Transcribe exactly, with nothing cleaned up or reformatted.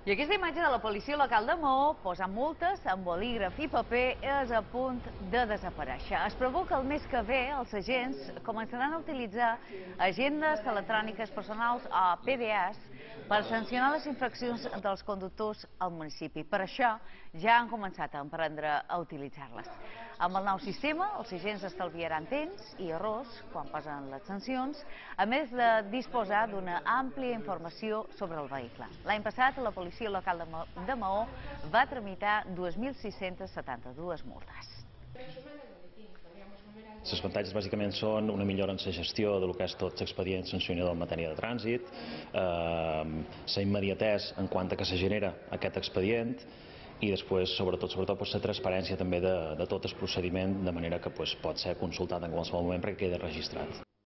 I aquesta imatge de la policia local de Maó, posant multes amb bolígraf i paper, és a punt de desaparèixer. Es preveu que el mes que ve els agents començaran a utilitzar agendes electròniques personals o P D Es per sancionar les infraccions dels conductors al municipi. Per això ja han començat a emprendre a utilitzar-les. Amb el nou sistema, els agents estalviaran temps i errors quan posen les sancions, a més de disposar d'una àmplia informació sobre el vehicle. L'any passat, la policia local de Maó va tramitar dos mil sis-centes setanta-dues multes. Els avantatges bàsicament són una millora en la gestió del que és tot l'expedient sancionador en matèria de trànsit, eh, la immediatesa en quant a que se genera aquest expedient i després, sobretot, sobretot pues, la transparència també de, de tot el procediment, de manera que pues, pot ser consultat en qualsevol moment perquè queda registrat.